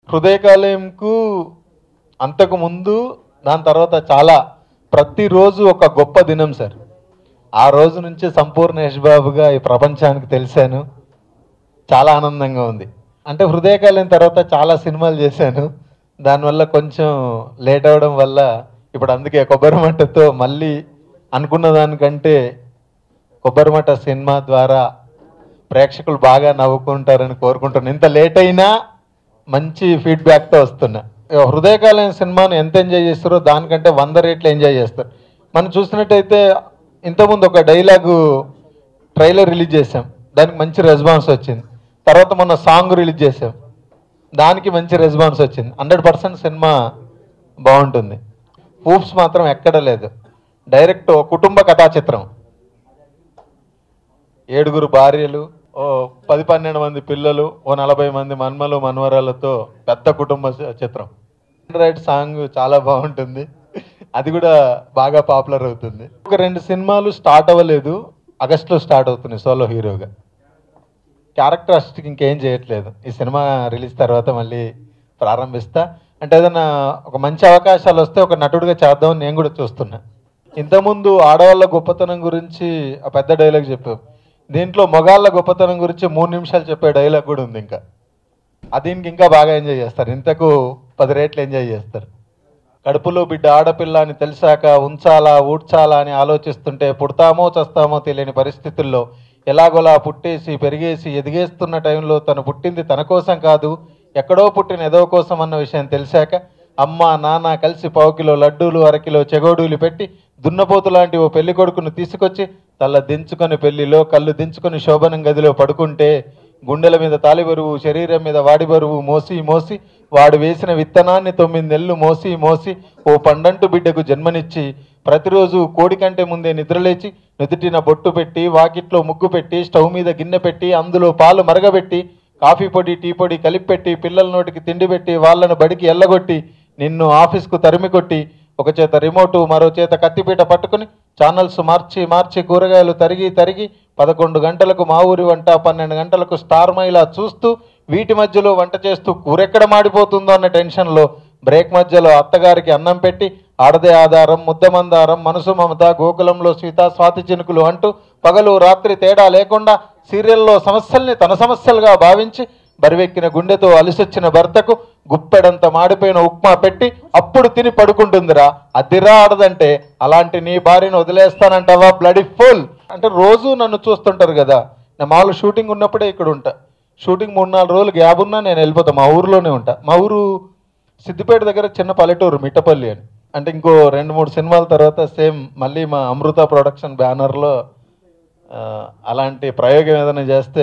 హృదయకాలయంకు అంతకు ముందు దాని తర్వాత చాలా ప్రతిరోజు ఒక గొప్ప దినం సార్. ఆ రోజు నుంచి సంపూర్ణ యశ్ బాబుగా ఈ ప్రపంచానికి తెలిసాను. చాలా ఆనందంగా ఉంది. అంటే హృదయకాలయం తర్వాత చాలా సినిమాలు చేశాను. దానివల్ల కొంచెం లేట్ అవ్వడం వల్ల ఇప్పుడు అందుకే కొబ్బరిమట్టతో మళ్ళీ అనుకున్న దానికంటే కొబ్బరిమట్ట సినిమా ద్వారా ప్రేక్షకులు బాగా నవ్వుకుంటారని కోరుకుంటున్నాను. ఇంత లేట్ అయినా మంచి ఫీడ్బ్యాక్తో వస్తున్నా. హృదయకాలయం సినిమాను ఎంత ఎంజాయ్ చేస్తారో దానికంటే 100 రెట్లు ఎంజాయ్ చేస్తారు. మనం చూసినట్టయితే ఇంతకుముందు ఒక డైలాగు ట్రైలర్ రిలీజ్ చేసాం, దానికి మంచి రెస్పాన్స్ వచ్చింది. తర్వాత మొన్న సాంగ్ రిలీజ్ చేసాం, దానికి మంచి రెస్పాన్స్ వచ్చింది. 100% సినిమా బాగుంటుంది. ఊప్స్ మాత్రం ఎక్కడ లేదు. డైరెక్ట్ కుటుంబ కథా చిత్రం. 7 భార్యలు, ఓ 10-12 మంది పిల్లలు, ఓ 40 మంది మన్మలు మన్వరాలతో పెద్ద కుటుంబ చిత్రం. రైట్ సాంగ్ చాలా బాగుంటుంది, అది కూడా బాగా పాపులర్ అవుతుంది. ఒక 2 సినిమాలు స్టార్ట్ అవ్వలేదు, ఆగస్టులో స్టార్ట్ అవుతుంది సోలో హీరోగా. క్యారెక్టర్ అస్ట్కి ఇంకేం చేయట్లేదు. ఈ సినిమా రిలీజ్ తర్వాత మళ్ళీ ప్రారంభిస్తా. అంటే ఏదైనా ఒక మంచి అవకాశాలు వస్తే ఒక నటుడిగా చేద్దామని నేను కూడా చూస్తున్నా. ఇంతకుముందు ఆడవాళ్ళ గొప్పతనం గురించి ఆ పెద్ద డైలాగ్ చెప్పావు. దీంట్లో మగాళ్ళ గొప్పతనం గురించి 3 నిమిషాలు చెప్పే డైలాగ్ కూడా ఉంది. దీనికి ఇంకా బాగా ఎంజాయ్ చేస్తారు. ఇంతకు 10 రెట్లు ఎంజాయ్ చేస్తారు. కడుపులో బిడ్డ ఆడపిల్ల అని తెలిసాక ఉంచాలా ఊడ్చాలా అని ఆలోచిస్తుంటే పుడతామో చస్తామో తెలియని పరిస్థితుల్లో ఎలాగోలా పుట్టేసి పెరిగేసి ఎదిగేస్తున్న టైంలో తను పుట్టింది తన కోసం కాదు, ఎక్కడో పుట్టిన ఎదో కోసం అన్న విషయం తెలిసాక అమ్మ నాన్న కలిసి 1/4 కిలో లడ్డూలు 1/2 కిలో చెగోడూలు పెట్టి దున్నపోతు లాంటి ఓ పెళ్లి కొడుకును తీసుకొచ్చి తల దించుకొని పెళ్లిలో కళ్ళు దించుకొని శోభనం గదిలో పడుకుంటే గుండెల మీద తాలి బరువు శరీరం మీద వాడి బరువు మోసి మోసి వాడు వేసిన విత్తనాన్ని 9 నెలలు మోసి మోసి ఓ పండంటు బిడ్డకు జన్మనిచ్చి ప్రతిరోజు కోడి కంటే ముందే నిద్రలేచి నుదుటిన బొట్టు పెట్టి వాకిట్లో ముగ్గు పెట్టి స్టవ్ మీద గిన్నె పెట్టి అందులో పాలు మరగబెట్టి కాఫీ పొడి టీ పొడి కలిపి పెట్టి పిల్లల నోటికి తిండి పెట్టి వాళ్ళను బడికి ఎల్లగొట్టి నిన్ను ఆఫీస్కు తరిమి కొట్టి ఒక చేత రిమోటు మరో చేత కత్తిపీట పట్టుకుని ఛానల్స్ మార్చి మార్చి కూరగాయలు తరిగి తరిగి 11 గంటలకు మా ఊరి వంట 12 గంటలకు స్టార్ మైలా చూస్తూ వీటి మధ్యలో వంట చేస్తూ కూరెక్కడ మాడిపోతుందో అన్న టెన్షన్లో బ్రేక్ మధ్యలో అత్తగారికి అన్నం పెట్టి ఆడదే ఆధారం ముద్దమందారం మనసు మమత గోకులంలో సీత స్వాతి చినుకులు అంటూ పగలు రాత్రి తేడా లేకుండా సీరియల్లో సమస్యల్ని తన సమస్యలుగా భావించి బరివెక్కిన గుండెతో అలిసొచ్చిన భర్తకు గుప్పెడంత మాడిపోయిన ఉప్మా పెట్టి అప్పుడు తిని పడుకుంటుందిరా. అదిరా ఆడదంటే అలాంటి నీ భార్యను వదిలేస్తానంటావా బ్లడీ ఫుల్. అంటే రోజు నన్ను చూస్తుంటారు కదా, నేను మామూలు షూటింగ్ ఉన్నప్పుడే ఇక్కడ ఉంటా. షూటింగ్ 3-4 రోజులు గ్యాప్ ఉన్నా నేను వెళ్ళిపోతాను, మా ఊరిలోనే ఉంటా. మా ఊరు సిద్దిపేట దగ్గర చిన్న పల్లెటూరు మిట్టపల్లి అని. అంటే ఇంకో 2-3 సినిమాల తర్వాత సేమ్ మళ్ళీ మా అమృత ప్రొడక్షన్ బ్యానర్లో అలాంటి ప్రయోగం ఏదైనా చేస్తే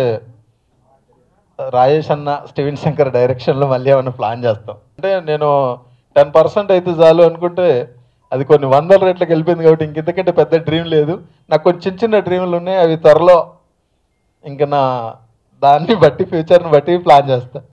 రాజేష్ అన్న స్టీవెన్ శంకర్ డైరెక్షన్లో మళ్ళీ ఏమైనా ప్లాన్ చేస్తాం. అంటే నేను 10% అయితే చాలు అనుకుంటే అది కొన్ని 100 రెట్లకు వెళ్ళిపోయింది. కాబట్టి ఇంకెందుకంటే పెద్ద డ్రీమ్ లేదు. నాకు కొన్ని చిన్న చిన్న డ్రీమ్లు ఉన్నాయి, అవి త్వరలో ఇంకా నా దాన్ని బట్టి ఫ్యూచర్ని బట్టి ప్లాన్ చేస్తా.